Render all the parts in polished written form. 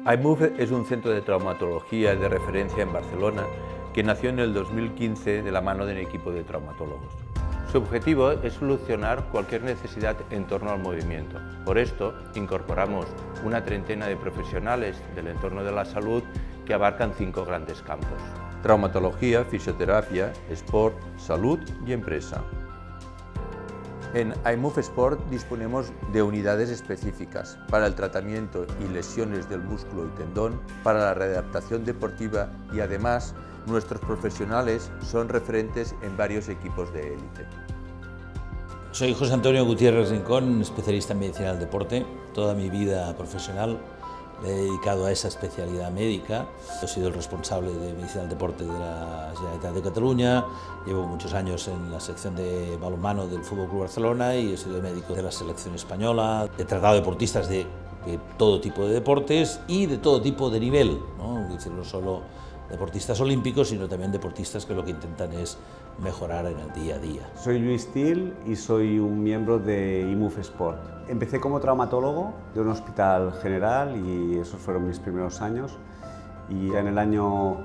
iMove es un centro de traumatología de referencia en Barcelona que nació en el 2015 de la mano de un equipo de traumatólogos. Su objetivo es solucionar cualquier necesidad en torno al movimiento. Por esto, incorporamos una treintena de profesionales del entorno de la salud que abarcan 5 grandes campos: traumatología, fisioterapia, sport, salud y empresa. En iMove Sport disponemos de unidades específicas para el tratamiento y lesiones del músculo y tendón, para la readaptación deportiva y además nuestros profesionales son referentes en varios equipos de élite. Soy José Antonio Gutiérrez Rincón, especialista en medicina del deporte. Toda mi vida profesional le he dedicado a esa especialidad médica. He sido el responsable de medicina del deporte de la Generalitat de Cataluña. Llevo muchos años en la sección de balonmano del FC Barcelona y he sido médico de la selección española. He tratado deportistas de todo tipo de deportes y de todo tipo de nivel, ¿no? Es decir, no solo deportistas olímpicos, sino también deportistas que lo que intentan es mejorar en el día a día. Soy Luis Til y soy un miembro de iMove Sport. Empecé como traumatólogo de un hospital general y esos fueron mis primeros años. Y en el año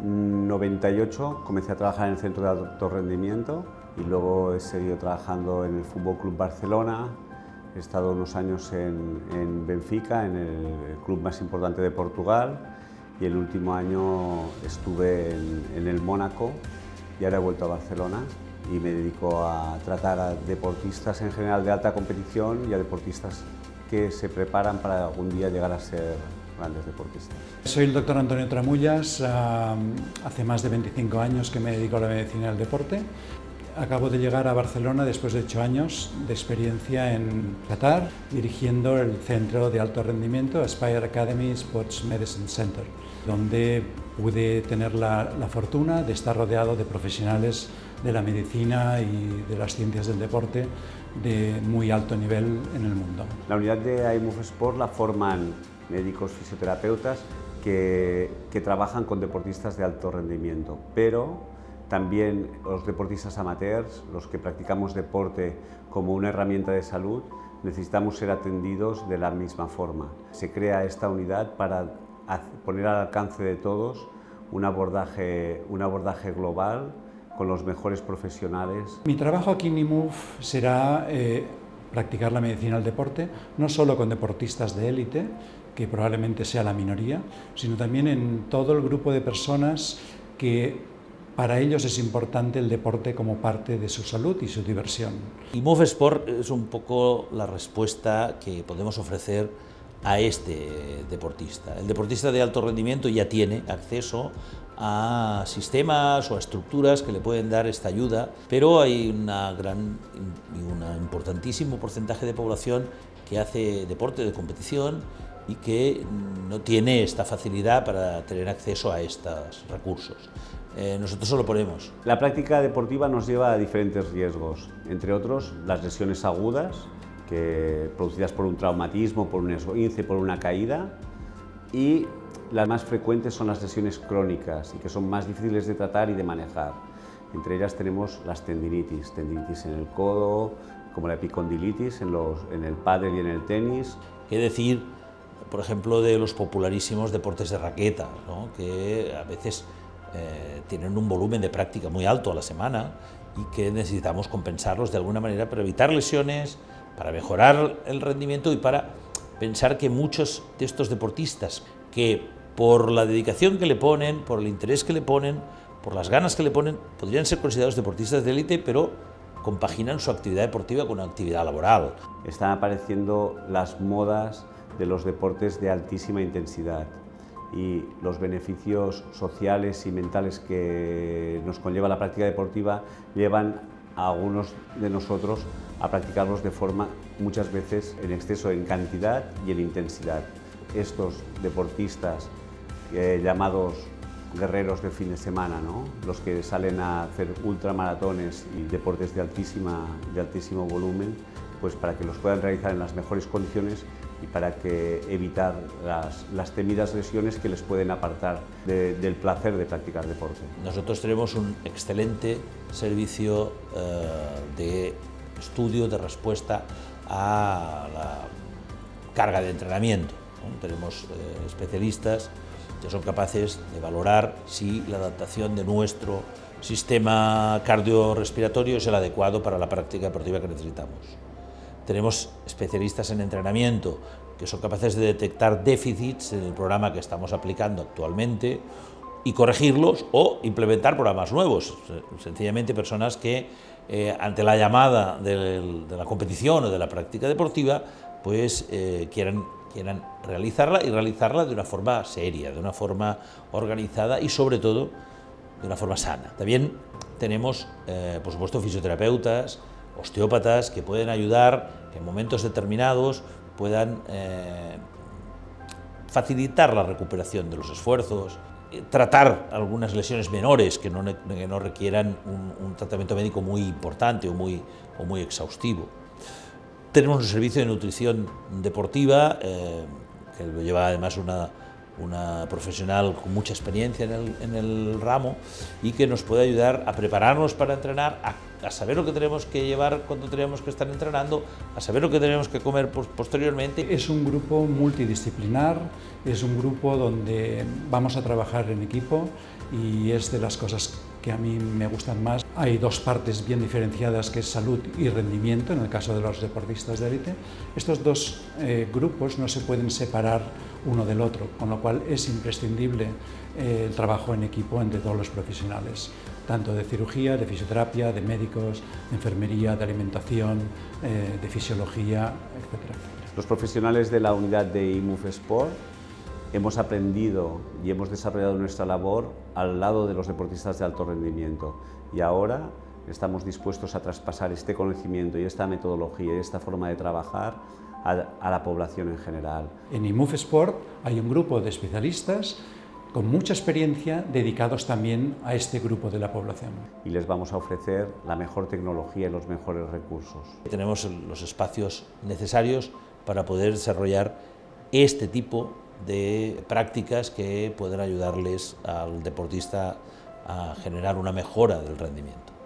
98 comencé a trabajar en el centro de alto rendimiento y luego he seguido trabajando en el FC Barcelona. He estado unos años en Benfica, en el club más importante de Portugal, y el último año estuve en el Mónaco y ahora he vuelto a Barcelona y me dedico a tratar a deportistas en general de alta competición y a deportistas que se preparan para algún día llegar a ser grandes deportistas. Soy el doctor Antonio Tramullas, hace más de 25 años que me dedico a la medicina del deporte. Acabo de llegar a Barcelona después de 8 años de experiencia en Qatar, dirigiendo el centro de alto rendimiento Aspire Academy Sports Medicine Center, donde pude tener la fortuna de estar rodeado de profesionales de la medicina y de las ciencias del deporte de muy alto nivel en el mundo. La unidad de iMove Sport la forman médicos fisioterapeutas que trabajan con deportistas de alto rendimiento, pero también los deportistas amateurs, los que practicamos deporte como una herramienta de salud, necesitamos ser atendidos de la misma forma. Se crea esta unidad para poner al alcance de todos un abordaje global con los mejores profesionales. Mi trabajo aquí en iMove será practicar la medicina del deporte, no solo con deportistas de élite, que probablemente sea la minoría, sino también en todo el grupo de personas que para ellos es importante el deporte como parte de su salud y su diversión. iMove Sport es un poco la respuesta que podemos ofrecer a este deportista. El deportista de alto rendimiento ya tiene acceso a sistemas o a estructuras que le pueden dar esta ayuda, pero hay un importantísimo porcentaje de población que hace deporte de competición y que no tiene esta facilidad para tener acceso a estos recursos. Nosotros se lo ponemos. La práctica deportiva nos lleva a diferentes riesgos, entre otros las lesiones agudas, producidas por un traumatismo, por un esguince, por una caída, y las más frecuentes son las lesiones crónicas y que son más difíciles de tratar y de manejar. Entre ellas tenemos las tendinitis en el codo, como la epicondilitis en el pádel y en el tenis. ¿Qué decir, por ejemplo, de los popularísimos deportes de raqueta, ¿no? Que a veces tienen un volumen de práctica muy alto a la semana y que necesitamos compensarlos de alguna manera para evitar lesiones, para mejorar el rendimiento y para pensar que muchos de estos deportistas que por la dedicación que le ponen, por el interés que le ponen, por las ganas que le ponen, podrían ser considerados deportistas de élite, pero compaginan su actividad deportiva con una actividad laboral. Están apareciendo las modas de los deportes de altísima intensidad y los beneficios sociales y mentales que nos conlleva la práctica deportiva llevan a algunos de nosotros a practicarlos de forma muchas veces en exceso en cantidad y en intensidad. Estos deportistas llamados guerreros de fin de semana, ¿no? Los que salen a hacer ultramaratones y deportes de altísimo volumen, pues para que los puedan realizar en las mejores condiciones y para que evitar las temidas lesiones que les pueden apartar del placer de practicar deporte. Nosotros tenemos un excelente servicio de estudio, de respuesta a la carga de entrenamiento. ¿no? Tenemos especialistas que son capaces de valorar si la adaptación de nuestro sistema cardiorrespiratorio es el adecuado para la práctica deportiva que necesitamos. Tenemos especialistas en entrenamiento que son capaces de detectar déficits en el programa que estamos aplicando actualmente y corregirlos o implementar programas nuevos. Sencillamente personas que ante la llamada de la competición o de la práctica deportiva pues quieran realizarla y realizarla de una forma seria, de una forma organizada y sobre todo de una forma sana. También tenemos por supuesto fisioterapeutas, osteópatas que pueden ayudar, que en momentos determinados puedan facilitar la recuperación de los esfuerzos, tratar algunas lesiones menores que no requieran un tratamiento médico muy importante o muy exhaustivo. Tenemos un servicio de nutrición deportiva que lo lleva además una profesional con mucha experiencia en el ramo y que nos puede ayudar a prepararnos para entrenar, a saber lo que tenemos que llevar cuando tenemos que estar entrenando, a saber lo que tenemos que comer posteriormente. Es un grupo multidisciplinar, es un grupo donde vamos a trabajar en equipo y es de las cosas que a mí me gustan más. Hay dos partes bien diferenciadas, que es salud y rendimiento, en el caso de los deportistas de élite. Estos dos grupos no se pueden separar uno del otro, con lo cual es imprescindible el trabajo en equipo entre todos los profesionales, tanto de cirugía, de fisioterapia, de médicos, de enfermería, de alimentación, de fisiología, etcétera, etcétera. Los profesionales de la unidad de IMUF Sport hemos aprendido y hemos desarrollado nuestra labor al lado de los deportistas de alto rendimiento y ahora estamos dispuestos a traspasar este conocimiento y esta metodología y esta forma de trabajar a la población en general. En IMUF Sport hay un grupo de especialistas con mucha experiencia dedicados también a este grupo de la población. Y les vamos a ofrecer la mejor tecnología y los mejores recursos. Tenemos los espacios necesarios para poder desarrollar este tipo de prácticas que pueden ayudarles al deportista a generar una mejora del rendimiento.